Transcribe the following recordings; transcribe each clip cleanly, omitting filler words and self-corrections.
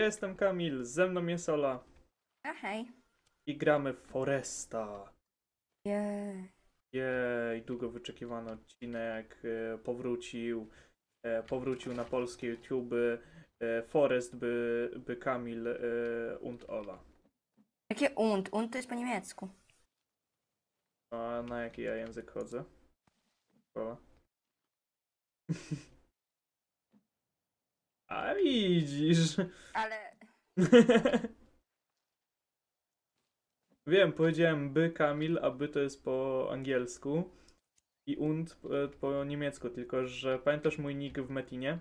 Ja jestem Kamil, ze mną jest Ola A hej. i gramy w Foresta. Jej. Jej, długo wyczekiwany odcinek powrócił na polskie YouTube. Forest by Kamil und Ola. Jakie und? Und to jest po niemiecku. A na jaki ja język chodzę? Ola. A widzisz. Ale... Wiem, powiedziałem by Kamil, a by to jest po angielsku i und po niemiecku, tylko że pamiętasz mój nick w Metinie?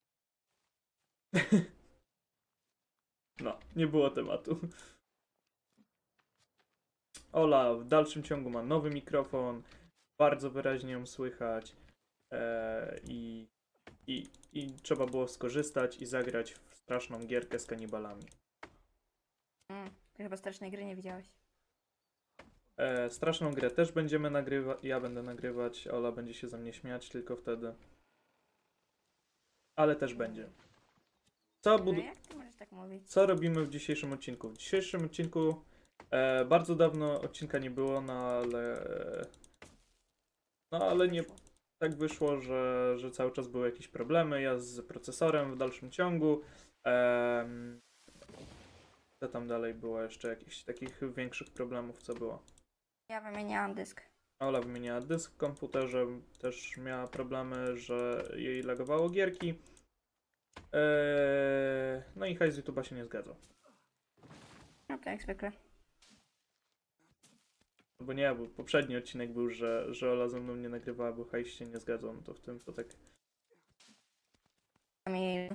No, nie było tematu. Ola w dalszym ciągu ma nowy mikrofon, bardzo wyraźnie ją słychać i trzeba było skorzystać i zagrać w straszną gierkę z kanibalami. Ty chyba strasznej gry nie widziałeś. Straszną grę też będziemy nagrywać, ja będę nagrywać, Ola będzie się ze mnie śmiać tylko wtedy. Ale też będzie. Jak ty możesz tak mówić? Co robimy w dzisiejszym odcinku? W dzisiejszym odcinku bardzo dawno odcinka nie było, no ale nie tak wyszło, że cały czas były jakieś problemy. Ja z procesorem w dalszym ciągu. Co tam dalej było jeszcze jakichś takich większych problemów, co było? Ja wymieniałam dysk. Ola wymieniała dysk w komputerze, też miała problemy, że jej lagowało gierki. No i hajs z YouTube'a się nie zgadzał. No to jak zwykle. Bo nie, bo poprzedni odcinek był, że Ola ze mną nie nagrywała, bo hajs się nie zgadzał, no to w tym to tak... Kamil.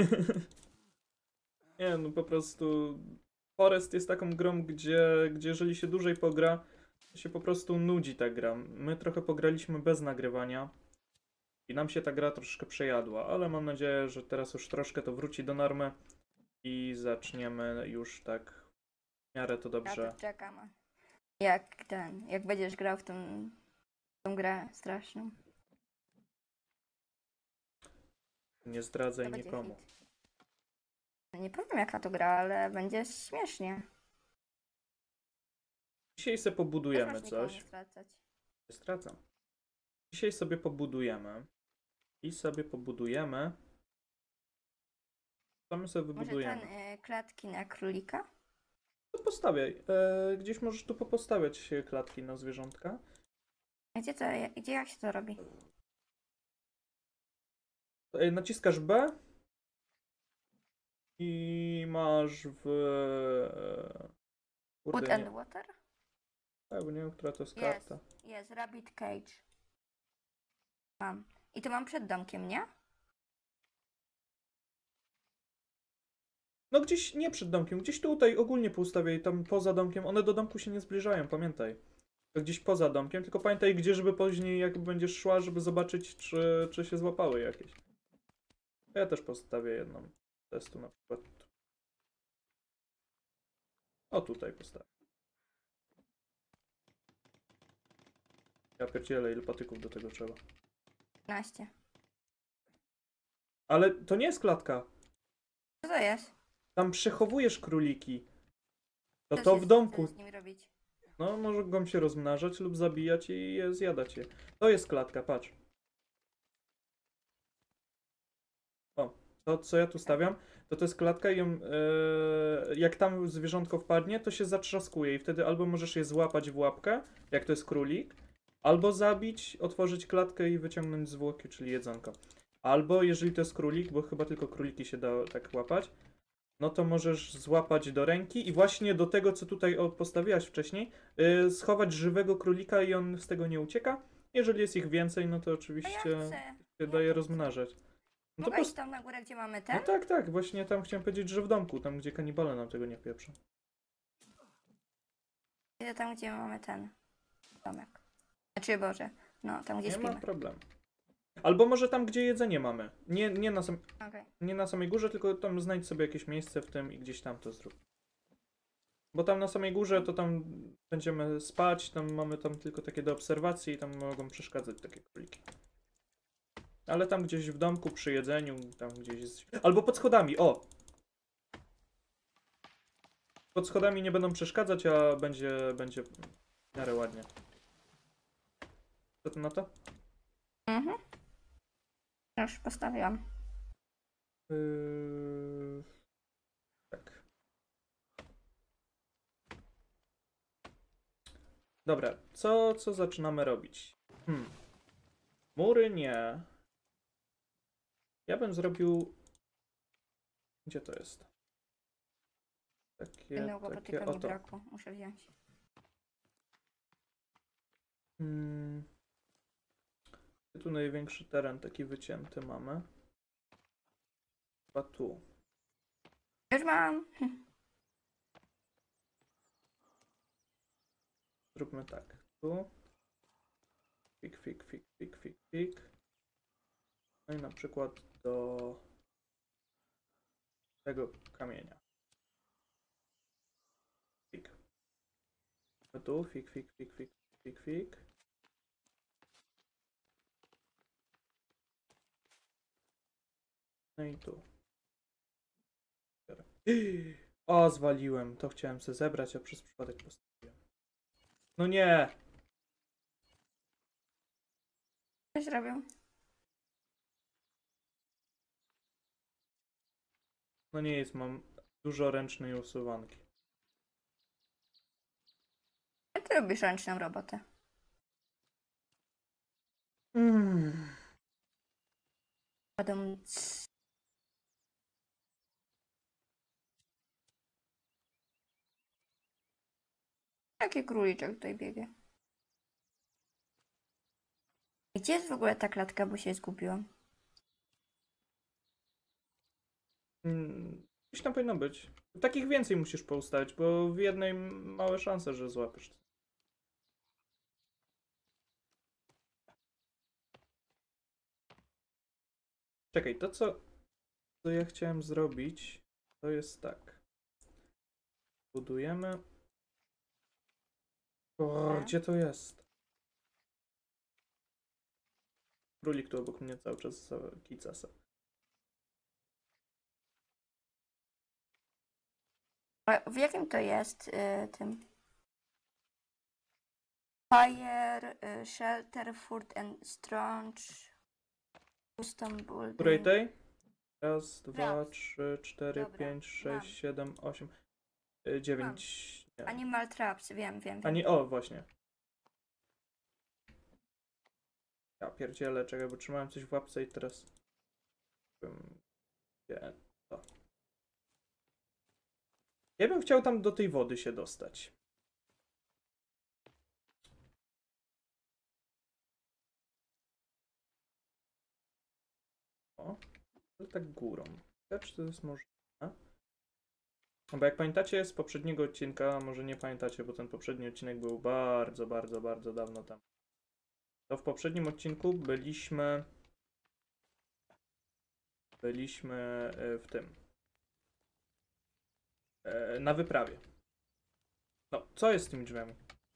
Nie, no po prostu Forest jest taką grą, gdzie jeżeli się dłużej pogra, to się po prostu nudzi ta gra. My trochę pograliśmy bez nagrywania i nam się ta gra troszkę przejadła, ale mam nadzieję, że teraz już troszkę to wróci do normy i zaczniemy już tak w miarę to Ja dobrze. to czekam. Jak będziesz grał w tą grę straszną. Nie zdradzaj To będzie nikomu. hit. Nie powiem jaka to gra, ale będzie śmiesznie. Dzisiaj sobie Też pobudujemy masz nikomu coś. nie stracać. Nie stracam. Dzisiaj sobie pobudujemy. Co my sobie Może wybudujemy? ten klatki na królika? To postawiaj. Gdzieś możesz tu postawiać klatki na zwierzątka. Jak się to robi? Naciskasz B i masz w... Wood Kurde, and nie, water? bo nie wiem, która to jest Jest. karta. Jest, Rabbit Cage. Mam. I to mam przed domkiem, nie? No gdzieś nie przed domkiem, gdzieś tutaj ogólnie poustawiaj, tam poza domkiem. One do domku się nie zbliżają, pamiętaj. To gdzieś poza domkiem, tylko pamiętaj gdzie, żeby później jak będziesz szła, żeby zobaczyć, czy się złapały jakieś. Ja też postawię jedną testu na przykład. O, tutaj postawię. Ja pierdzielę, ile patyków do tego trzeba. 15. Ale to nie jest klatka. Co to jest? Tam przechowujesz króliki. Co To się w domku. z nimi robić? No, mogą się rozmnażać lub zabijać i je zjadać je. To jest klatka, patrz. O, to co ja tu stawiam, to jest klatka i ją, jak tam zwierzątko wpadnie, to się zatrzaskuje i wtedy albo możesz je złapać w łapkę, jak to jest królik, albo zabić, otworzyć klatkę i wyciągnąć zwłoki, czyli jedzonko. Albo jeżeli to jest królik, bo chyba tylko króliki się da tak łapać, no to możesz złapać do ręki i właśnie do tego, co tutaj postawiłaś wcześniej, schować żywego królika i on z tego nie ucieka. Jeżeli jest ich więcej, no to A oczywiście ja chcę. się daje rozmnażać. No to Mogę iść tam na górę, gdzie mamy ten? no tak, właśnie tam chciałem powiedzieć, że w domku, tam gdzie kanibale nam tego nie pieprzą. Idę tam, gdzie mamy ten domek. Znaczy, Boże, no, tam gdzie Nie ma śpimy. problemu. Albo może tam, gdzie jedzenie mamy. Okej. Nie na samej górze, tylko tam znajdź sobie jakieś miejsce w tym i gdzieś tam to zrób. Bo tam na samej górze to tam będziemy spać, tam mamy tam tylko takie do obserwacji i tam mogą przeszkadzać takie króliki. Ale tam gdzieś w domku, przy jedzeniu, tam gdzieś jest... Albo pod schodami, o! Pod schodami nie będą przeszkadzać, a będzie w miarę ładnie. Co ty na to? Mhm. Już postawiłam. Tak. Dobra, co zaczynamy robić? Mury nie. Ja bym zrobił... Gdzie to jest? Jednego takie, patyka mi oto. brakło. Muszę wziąć. Tu największy teren taki wycięty mamy. Chyba tu. Już mam. Zróbmy tak. Tu. Fik, fik, fik, fik, fik, fik. No i na przykład do tego kamienia. Fik. Tu, fik, fik, fik, fik, fik, fik. No i tu. O, zwaliłem. To chciałem sobie zebrać, a przez przypadek postawiłem. No nie! Coś robię. No nie jest, mam dużo ręcznej usuwanki. A ty robisz ręczną robotę. Będą... Jaki króliczek tutaj biegnie? Gdzie jest w ogóle ta klatka, bo się zgubiłam? Gdzieś tam powinno być. Takich więcej musisz poustawić, bo w jednej małe szanse, że złapiesz. Czekaj, to co ja chciałem zrobić, to jest tak. Budujemy. O, gdzie to jest? Królik tu obok mnie cały czas kica se. A w jakim to jest tym? Fire, Shelter, Food and Strange, Custom Building. Której tej? Raz, dwa, Raz. 3, 4, Dobra, 5, 6, mam. 7, 8, 9. Nie. Animal Traps, wiem. Ani, o, właśnie. Ja pierdzielę, czekaj, bo trzymałem coś w łapce i teraz... Gdzie to? Ja bym chciał tam do tej wody się dostać. O, ale tak górą. Czy to jest możliwe? No bo jak pamiętacie z poprzedniego odcinka, może nie pamiętacie, bo ten poprzedni odcinek był bardzo, bardzo, bardzo dawno temu. To w poprzednim odcinku byliśmy w tym. Na wyprawie. No, co jest z tymi drzwiami?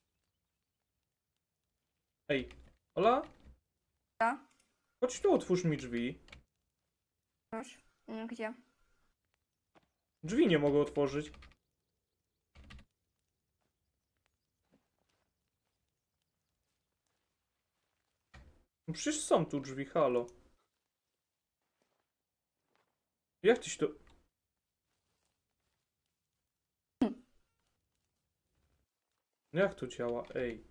Ej, Ola? Co? Chodź tu, otwórz mi drzwi. Już. Gdzie? Drzwi nie mogę otworzyć. No przecież są tu drzwi, halo. Jak tyś to... Jak to działa? Ej.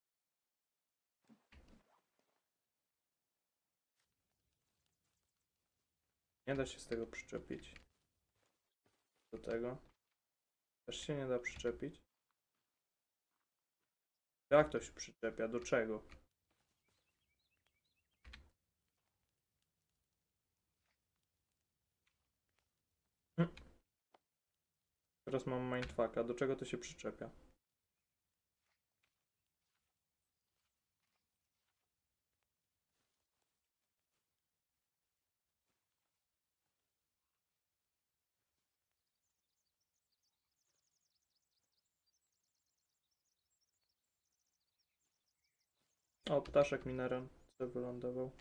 Nie da się z tego przyczepić. Do tego. Też się nie da przyczepić. Jak to się przyczepia? Do czego? Teraz mam mindfucka. Do czego to się przyczepia? O, ptaszek mi na ręce wylądował.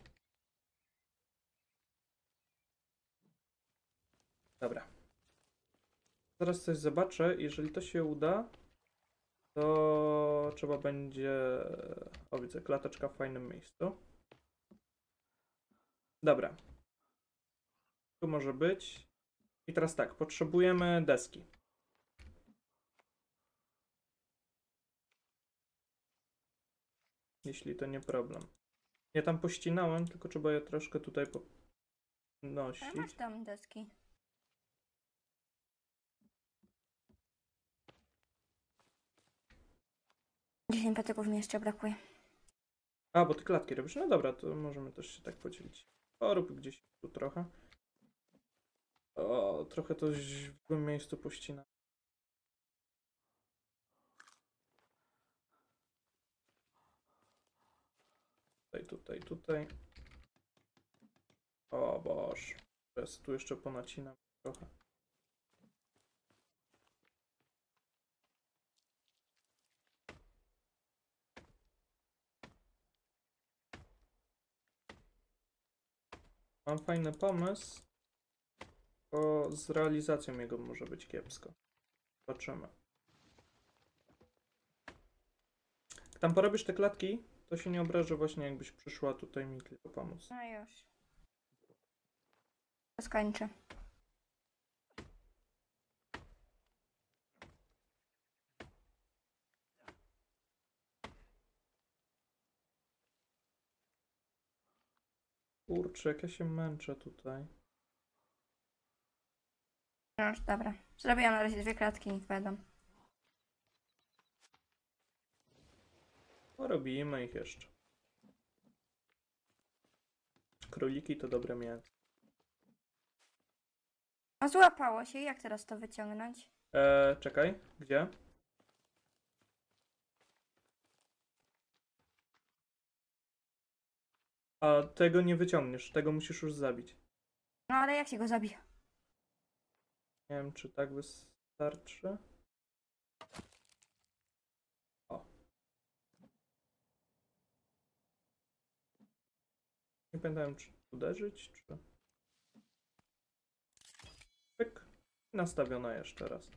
Dobra. Zaraz coś zobaczę. Jeżeli to się uda, to trzeba będzie... O, widzę, klateczka w fajnym miejscu. Dobra. Tu może być. I teraz tak, potrzebujemy deski. Jeśli to nie problem. Ja tam pościnałem, tylko trzeba je troszkę tutaj Ale masz podnosić. tam deski. Dziesięć patyków mi jeszcze brakuje. A, bo ty klatki robisz. No dobra, to możemy też się tak podzielić. O, rób gdzieś tu trochę. O, trochę to w złym miejscu pościna. Tutaj, tutaj, tutaj. O Boże. Teraz tu jeszcze ponacinam trochę. Mam fajny pomysł. Bo z realizacją jego może być kiepsko. Zobaczymy. Jak tam porobisz te klatki, to się nie obrażę właśnie jakbyś przyszła tutaj mi tylko pomóc. No już. To skończę. Kurczę, jak ja się męczę tutaj. No już, dobra. Zrobiłam na razie 2 klatki, niech będą. Porobimy ich jeszcze. Króliki to dobre mięso. A złapało się, jak teraz to wyciągnąć? Czekaj, gdzie? A tego nie wyciągniesz, tego musisz już zabić. No ale jak się go zabija? Nie wiem, czy tak wystarczy. O. Nie pamiętałem, czy uderzyć, czy... Pyk. Nastawiona jeszcze raz.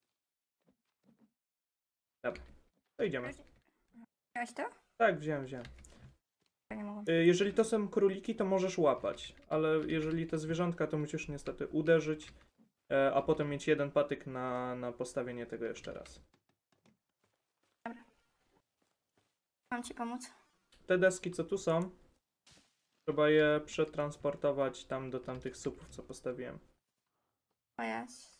Dobra, to idziemy. Wziąłeś to? Tak, wziąłem. To nie mogę. Jeżeli to są króliki, to możesz łapać, ale jeżeli te zwierzątka, to musisz niestety uderzyć, a potem mieć jeden patyk na postawienie tego jeszcze raz. Mam ci pomóc? Te deski, co tu są, trzeba je przetransportować tam do tamtych supów, co postawiłem. O jas.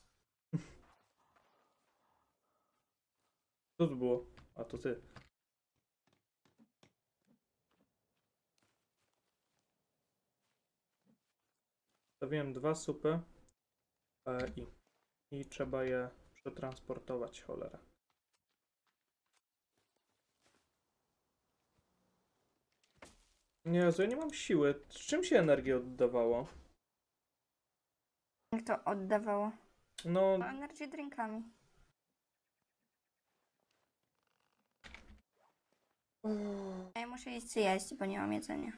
Co to było? A to ty. Postawiłem 2 supy i trzeba je przetransportować, cholera. Jezu, ja nie mam siły. Z czym się energię oddawało? Jak to oddawało? No, No, energy drinkami. Ja muszę iść zjeść, bo nie mam jedzenia.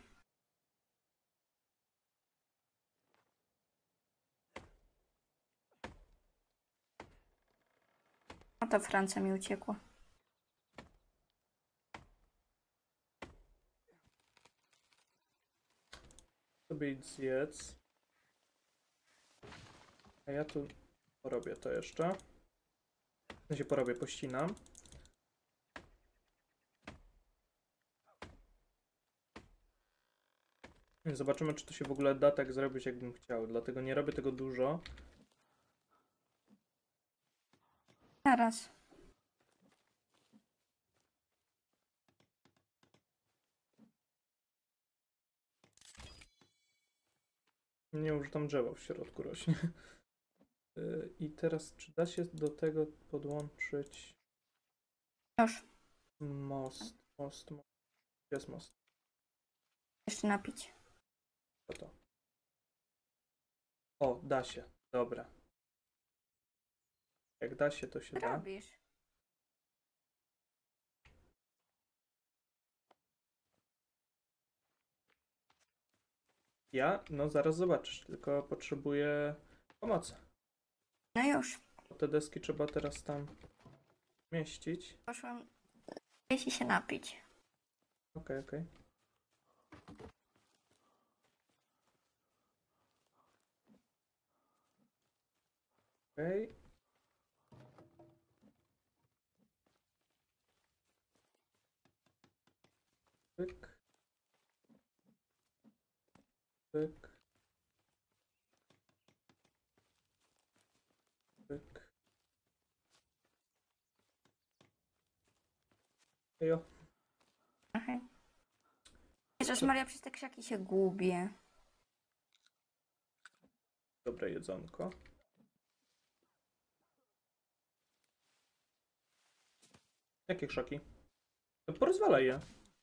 No to Francja mi uciekła. sobie idź zjedz. A ja tu porobię to jeszcze. W sensie porobię, pościnam. Więc zobaczymy, czy to się w ogóle da tak zrobić, jakbym chciał. Dlatego nie robię tego dużo. Zaraz. Nie już tam drzewo w środku rośnie. I teraz, czy da się do tego podłączyć Już. most? Gdzie jest most? Jeszcze napić. Co to? O, da się. Dobra. Jak da się, to się Co da. robisz? Ja? No zaraz zobaczysz, tylko potrzebuję pomocy. No już. Te deski trzeba teraz tam mieścić. Poszłam jeśli się napić. Okej, okej. Okej. Pyk. Pyk. Pyk. Jo. Okay. Jezus Maria, przez te krzaki się gubię. Dobre jedzonko. Jakie krzaki? To porozwalaj je.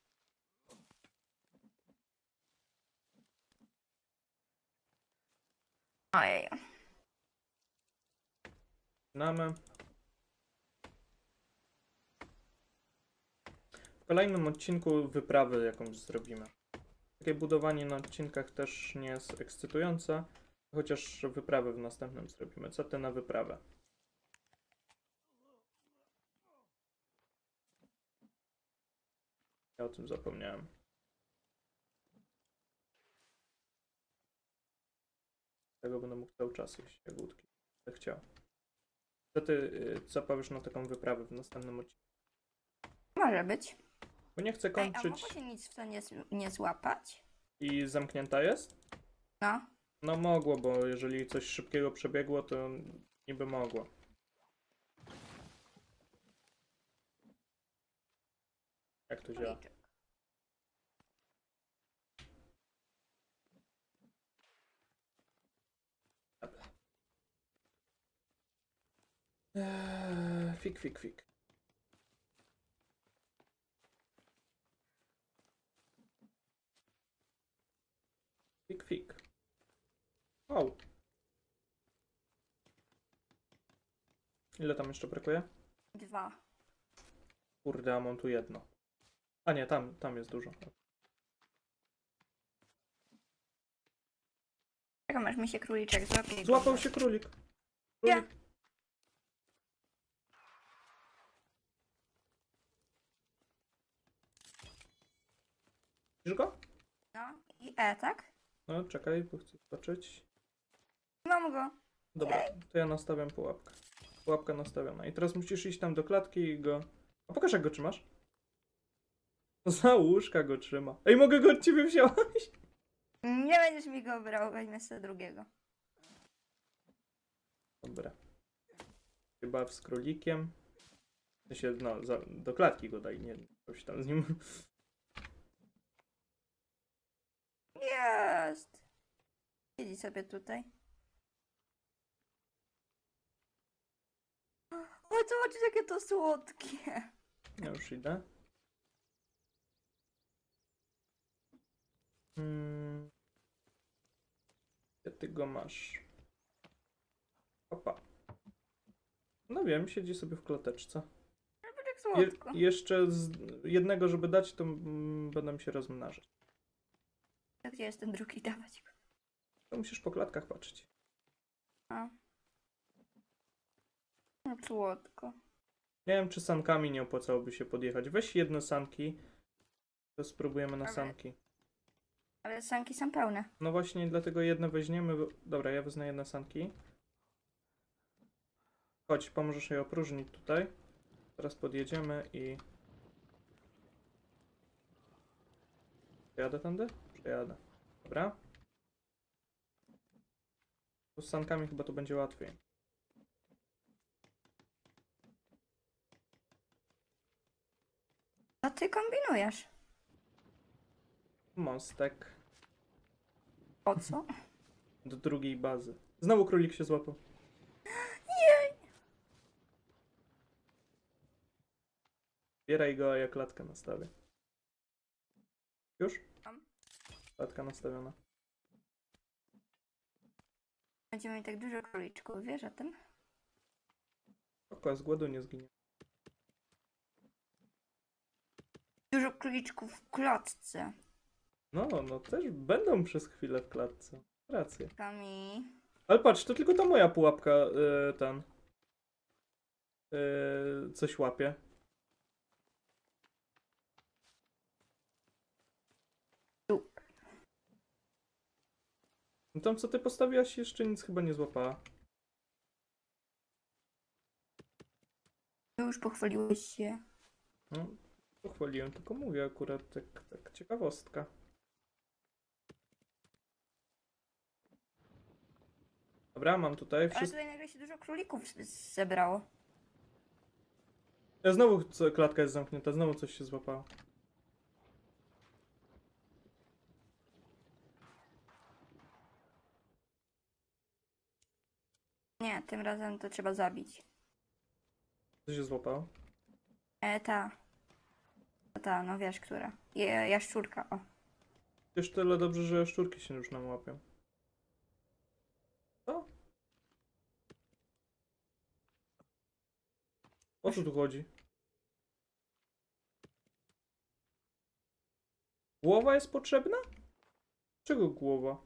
Ojej. Znamy. W kolejnym odcinku wyprawy jakąś zrobimy. Takie budowanie na odcinkach też nie jest ekscytujące, chociaż wyprawę w następnym zrobimy. Co ty na wyprawę? Ja o tym zapomniałem. Tego będę mógł cały czas jeść jagódki. Jak chciał. Co ty, co powiesz na taką wyprawę w następnym odcinku? Może być. Bo nie chcę Ej, a kończyć. mogło się nic w to nie złapać? I zamknięta jest? No. No mogło, bo jeżeli coś szybkiego przebiegło, to niby mogło. Jak to działa? Króliczek. Dobra. Fik, fik, fik. Fik, fik. Wow. Ile tam jeszcze brakuje? 2. Kurde, a mam tu jedno. A nie, tam jest dużo. Czego masz mi się króliczek złapie? Złapał się królik. Ja. Królik. Widzisz go? No i E, tak? No, czekaj, bo chcę zobaczyć. Mam go. Dobra, to ja nastawiam pułapkę. Pułapka nastawiona. I teraz musisz iść tam do klatki i go... A pokaż, jak go trzymasz. Za łóżka go trzyma. Ej, mogę go od ciebie wziąć? Nie będziesz mi go brał, weźmie sobie drugiego. Dobra. Chyba z królikiem. W sensie, no, do klatki go daj, nie coś tam z nim. Jest. Siedzi sobie tutaj. O, zobaczcie, jakie to słodkie. Ja już idę. Gdzie ty go masz? Opa. No wiem, siedzi sobie w klateczce. Zobacz, jak słodko. Jeszcze z jednego, żeby dać, to będę się rozmnażać. To gdzie jest ten drugi? Dawać go. To musisz po klatkach patrzeć. A. No, słodko. Nie wiem, czy sankami nie opłacałoby się podjechać. Weź jedno sanki. To spróbujemy na Ale- sanki. Ale sanki są pełne. No właśnie, dlatego jedno weźmiemy. Dobra, ja wezmę jedne sanki. Chodź, pomożesz je opróżnić tutaj. Teraz podjedziemy i... Przejadę tędy? Przejadę. Dobra. To z sankami chyba to będzie łatwiej. Co ty kombinujesz? Mostek Po co? do drugiej bazy. Znowu królik się złapał. Jej! Bieraj go, a ja klatkę nastawię. Już? Mam. Klatka nastawiona. Będziemy mieli tak dużo króliczków, wiesz o tym? Oko, z głodu nie zginie. Dużo króliczków w klatce. No też będą przez chwilę w klatce. Rację. Kami. Ale patrz, to tylko ta moja pułapka, ten. coś łapie. Tu. No tam co ty postawiłaś jeszcze nic chyba nie złapała. Już pochwaliłeś się. No, pochwaliłem, tylko mówię akurat tak ciekawostka. Dobra, mam tutaj Ale wszystko. tutaj nagle się dużo królików zebrało. Znowu klatka jest zamknięta, znowu coś się złapało. Nie, tym razem to trzeba zabić. Co się złapało? Ta. Ta, no wiesz, która. Jaszczurka, o. Już tyle dobrze, że szczurki się już nam łapią. Co? O co tu chodzi? Głowa jest potrzebna? Czego głowa?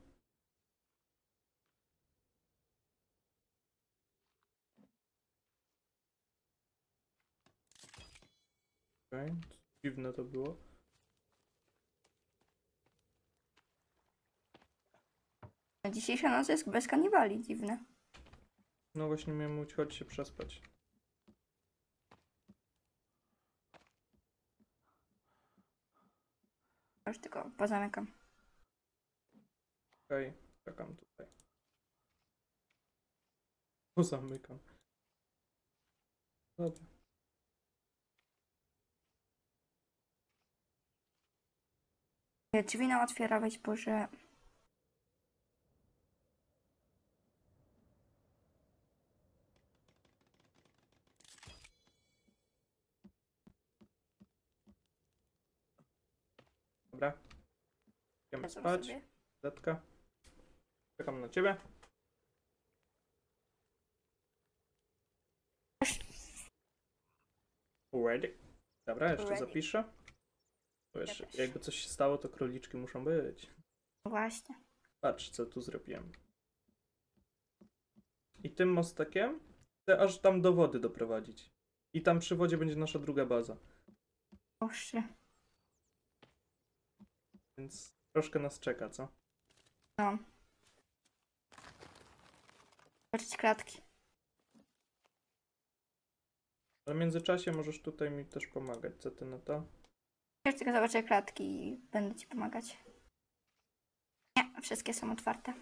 Okej, dziwne to było. Dzisiejsza noc jest bez kanibali, dziwne. No właśnie miałem mówić, chodź się przespać. Już tylko pozamykam. Okej, czekam tutaj. Pozamykam. Dobra. Drzwi nam otwierałeś, Boże. Dobra. Idziemy Wracam spać. sobie. Zetka. Czekam na ciebie. Ready. Dobra, jeszcze Ready. zapiszę. Bo jeszcze, też. jakby coś się stało, to króliczki muszą być. Właśnie. Patrz, co tu zrobiłem. I tym mostakiem chcę aż tam do wody doprowadzić. I tam przy wodzie będzie nasza druga baza. Boże. Więc troszkę nas czeka, co? No. Zobaczyć klatki. Ale w międzyczasie możesz tutaj mi też pomagać. Co ty na to? Już tylko zobaczę klatki i będę ci pomagać. Nie, wszystkie są otwarte.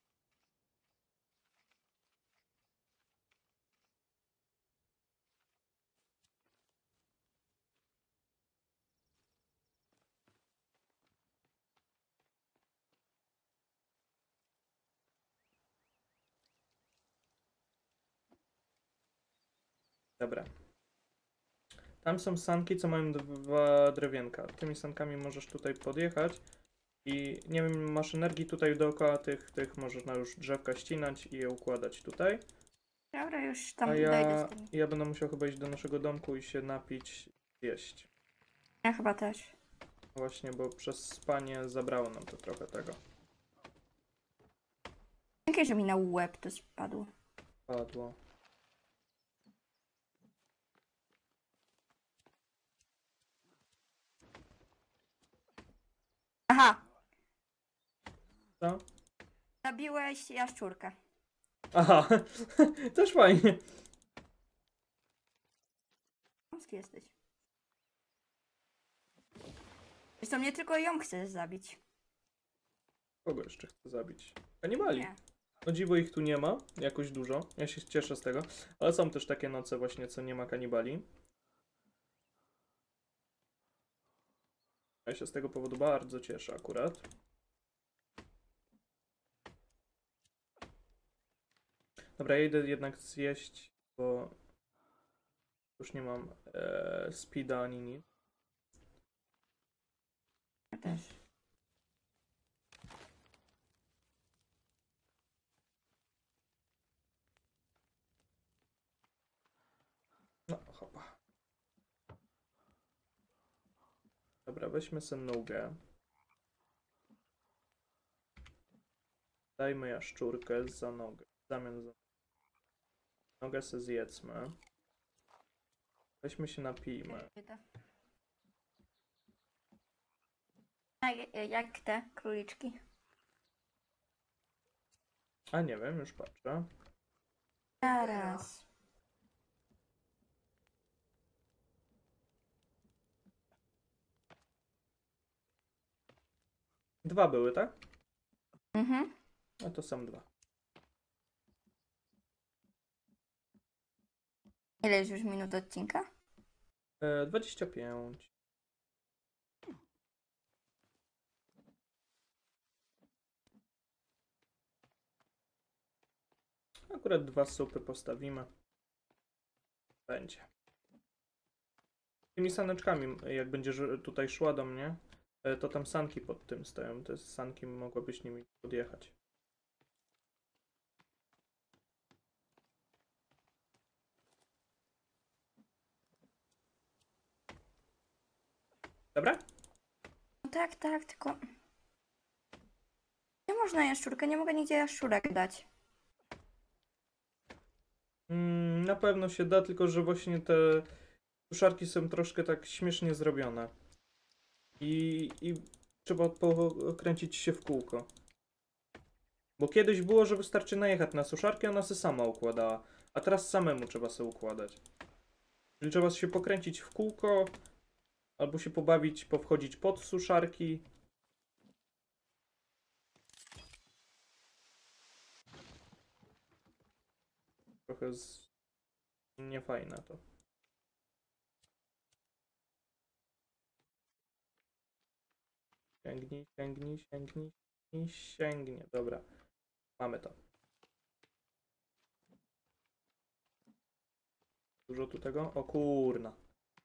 Dobra. Tam są sanki, co mają dwa drewienka. Tymi sankami możesz tutaj podjechać. I nie wiem, masz energii tutaj dookoła tych możesz na już drzewka ścinać i je układać tutaj. Dobra, już tam A dojdę z tymi. ja będę musiał chyba iść do naszego domku i się napić, jeść. Ja chyba też. Właśnie, bo przez spanie zabrało nam to trochę tego. Dzięki, że mi na łeb to spadło. Padło. Aha! Co? Zabiłeś jaszczurkę. Aha, też fajnie. Polski jesteś. Zresztą nie tylko ją chcesz zabić. Kogo jeszcze chcę zabić? Kanibali. Nie. No dziwo ich tu nie ma, jakoś dużo. Ja się cieszę z tego. Ale są też takie noce właśnie, co nie ma kanibali. Ja się z tego powodu bardzo cieszę akurat. Dobra, ja idę jednak zjeść, bo już nie mam speeda ani nic. Ja też. No, hopa. Dobra, weźmy sobie nogę. Dajmy jaszczurkę za nogę. W zamian za nogę sobie zjedzmy. Weźmy się napijmy. A jak te króliczki? A nie wiem, już patrzę. Zaraz. Dwa były, tak? Mhm. No to są dwa. Ile jest już minut odcinka? 25. Akurat dwa supy postawimy. Będzie. Tymi saneczkami, jak będziesz tutaj szła do mnie, to tam sanki pod tym stoją. Te sanki mogłabyś nimi podjechać. Dobra? No tak, tak, tylko... Nie można jaszczurkę, nie mogę nigdzie jaszczurek dać. Na pewno się da, tylko że właśnie te suszarki są troszkę tak śmiesznie zrobione. I trzeba pokręcić się w kółko. Bo kiedyś było, że wystarczy najechać na suszarkę, ona się sama układała. A teraz samemu trzeba sobie układać. Czyli trzeba się pokręcić w kółko, albo się pobawić, powchodzić pod suszarki. Trochę niefajne to. Sięgnij, sięgnij, sięgnij i sięgnie. Dobra, mamy to. Dużo tu tego? O kurna.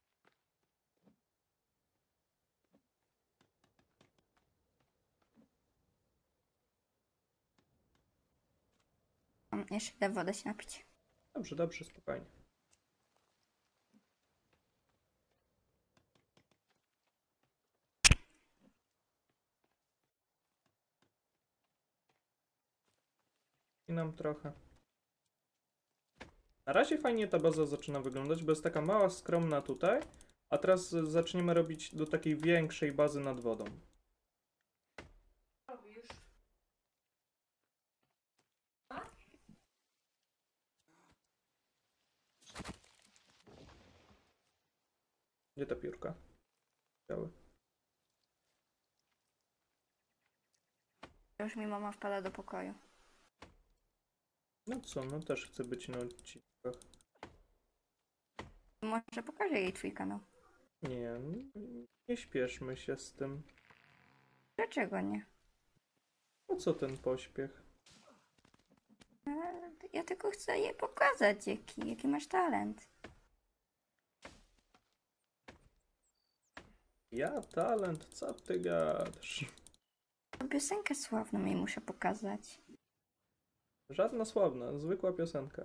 Jeszcze idę wodę się napić. Dobrze, dobrze, spokojnie. I nam trochę. Na razie fajnie ta baza zaczyna wyglądać, bo jest taka mała, skromna tutaj, a teraz zaczniemy robić do takiej większej bazy nad wodą. Gdzie ta piórka? Biały. Już mi mama wpada do pokoju. No co, no też chcę być na odcinkach. Może pokażę jej twój kanał. Nie, nie śpieszmy się z tym. Dlaczego nie? Po co ten pośpiech? Ja tylko chcę jej pokazać, jaki masz talent. Ja talent, co ty gadasz? Piosenkę sławną jej muszę pokazać. Żadna sławna, zwykła piosenka.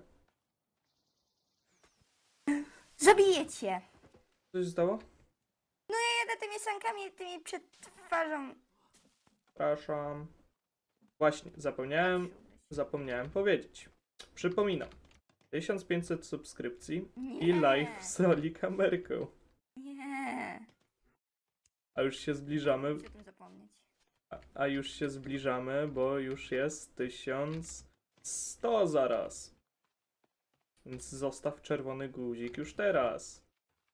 Zabiję cię! Coś zdało? No ja jadę tymi sankami, tymi przed twarzą. Przepraszam. Właśnie, zapomniałem powiedzieć. Przypominam. 1500 subskrypcji i live z Oli kamerką. Nie. A już się zbliżamy. Muszę o tym zapomnieć. A już się zbliżamy, bo już jest 1100 zaraz. Więc zostaw czerwony guzik już teraz.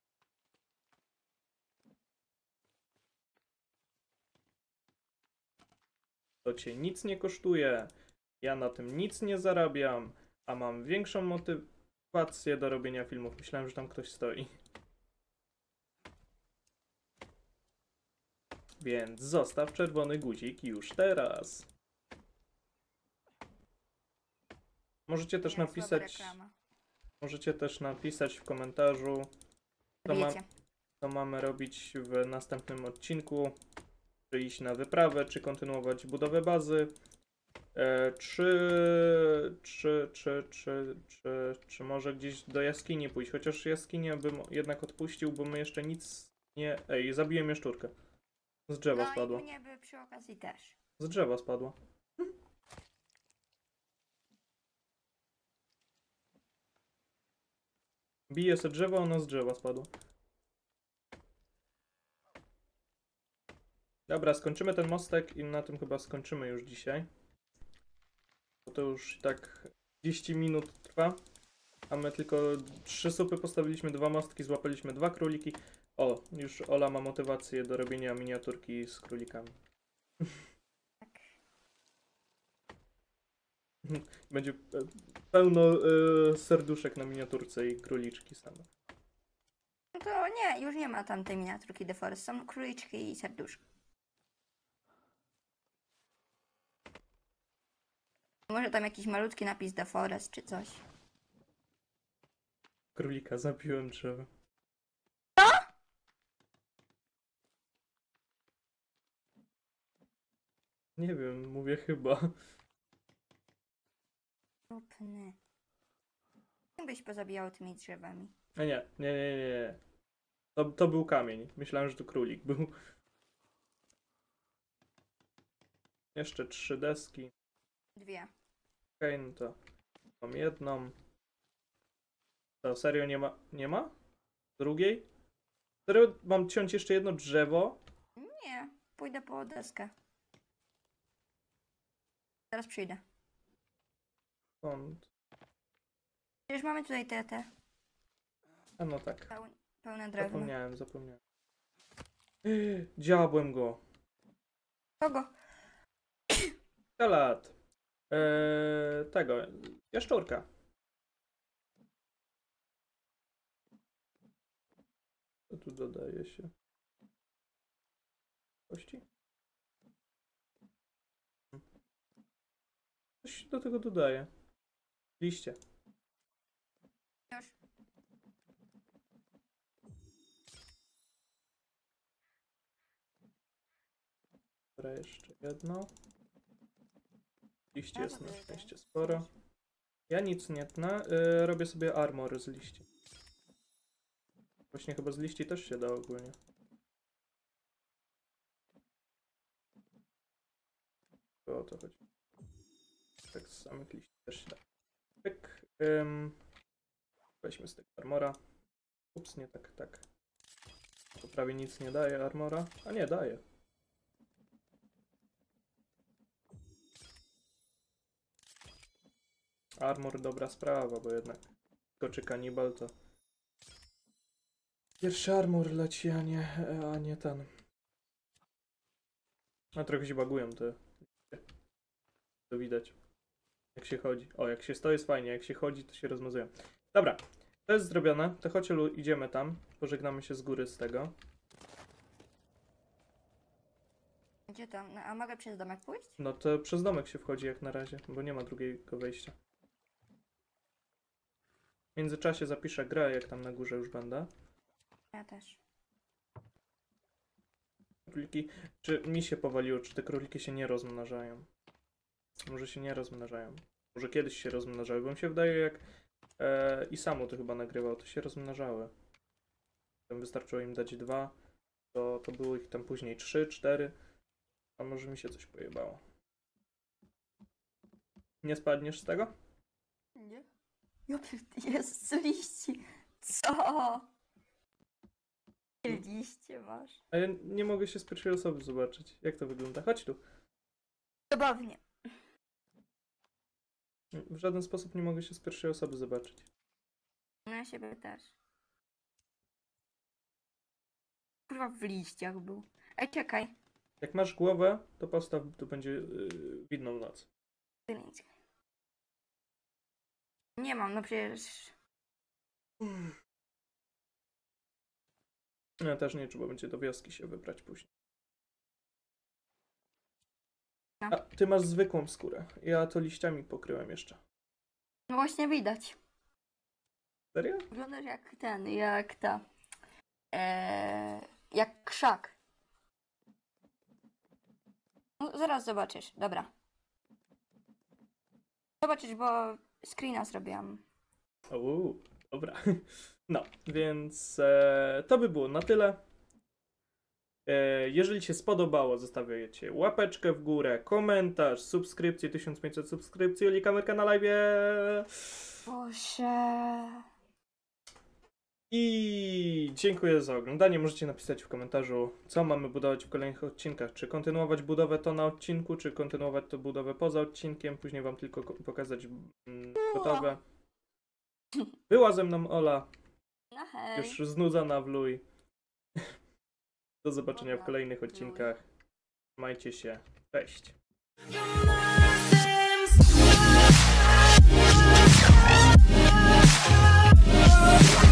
To cię nic nie kosztuje. Ja na tym nic nie zarabiam, a mam większą motywację do robienia filmów. Myślałem, że tam ktoś stoi. Więc zostaw czerwony guzik już teraz. Możecie też Nie, słaba napisać. reklama. Możecie też napisać w komentarzu, Wiecie. co mamy robić w następnym odcinku. Czy iść na wyprawę, czy kontynuować budowę bazy. Czy może gdzieś do jaskini pójść. Chociaż jaskinię bym jednak odpuścił, bo my jeszcze nic nie... Ej, zabiłem jaszczurkę. Z drzewa No spadła. i mnie by przy okazji też. Z drzewa spadła. Bije se drzewo, ono z drzewa spadło. Dobra, skończymy ten mostek i na tym chyba skończymy już dzisiaj. Bo to już i tak 30 minut trwa. A my tylko 3 supy postawiliśmy, 2 mostki, złapaliśmy 2 króliki. O, już Ola ma motywację do robienia miniaturki z królikami. Tak. Będzie pełno serduszek na miniaturce i króliczki same. No to nie, już nie ma tamtej miniaturki The Forest. Są króliczki i serduszki. Może tam jakiś malutki napis The Forest czy coś. Królika zabiłem drzewo. Nie wiem, mówię chyba. Rupny. Czym byś pozabijał tymi drzewami? A nie. To był kamień. Myślałem, że to królik był. Jeszcze 3 deski. 2. Okej, no to mam jedną. To serio nie ma? Nie ma? Drugiej? Serio mam ciąć jeszcze jedno drzewo? Nie, pójdę po deskę. Zaraz przyjdę. Skąd? Przecież mamy tutaj te A no tak. pełne drewno. Zapomniałem. Dziabłem go. Kogo? 100 lat. Tego. Jaszczurka. Co tu dodaje się? Kości? Coś do tego dodaje. Liście. Już. Dobra, jeszcze jedno. Liści A, jest to na tyle, szczęście tyle. sporo. Ja nic nie tnę. Robię sobie armor z liści. Właśnie chyba z liści też się da ogólnie. O to chodzi. Tak z samych liści też się da. Pyk. Weźmy z tego armora. Ups, nie tak. To prawie nic nie daje armora. A nie, daje. Armor dobra sprawa, bo jednak skoczy kanibal to... Pierwszy armor leci, a nie ten. A trochę się bagują te... To widać. Jak się chodzi. O, jak się stoi jest fajnie, jak się chodzi to się rozmazują. Dobra, to jest zrobione. To chodź, Olu, idziemy tam. Pożegnamy się z góry z tego. Gdzie tam? No, a mogę przez domek pójść? No to przez domek się wchodzi jak na razie, bo nie ma drugiego wejścia. W międzyczasie zapiszę grę, jak tam na górze już będę. Ja też. Króliki, czy mi się powaliło, czy te króliki się nie rozmnażają? Może się nie rozmnażają. Może kiedyś się rozmnażały, bo mi się wydaje, jak i samo to chyba nagrywał, to się rozmnażały. Tam wystarczyło im dać 2, to było ich tam później 3, 4, a może mi się coś pojebało. Nie spadniesz z tego? Nie. Jest z liści. Co? Liście masz. A ja nie mogę się z pierwszej osoby zobaczyć. Jak to wygląda? Chodź tu. Zabawnie. W żaden sposób nie mogę się z pierwszej osoby zobaczyć. No ja siebie też. Kurwa w liściach był. Ej, czekaj. Jak masz głowę, to postaw, to będzie widną noc. Nic. Nie mam, no przecież... Ja też nie, trzeba będzie do wioski się wybrać później. No. A, ty masz zwykłą skórę. Ja to liściami pokryłem jeszcze. No właśnie widać. Serio? Wyglądasz jak ten, jak ta... jak krzak. No, zaraz zobaczysz, dobra. Zobaczysz, bo screena zrobiłam. Dobra. No, więc to by było na tyle. Jeżeli się spodobało, zostawiajcie łapeczkę w górę, komentarz, subskrypcję, 1500 subskrypcji, Oli kamerka na live. Boże. I dziękuję za oglądanie. Możecie napisać w komentarzu, co mamy budować w kolejnych odcinkach. Czy kontynuować budowę to na odcinku, czy kontynuować to budowę poza odcinkiem. Później wam tylko pokazać gotowe. Była ze mną Ola. No hej. Już znudzona w luj. Do zobaczenia w kolejnych odcinkach. Trzymajcie się. Cześć. You're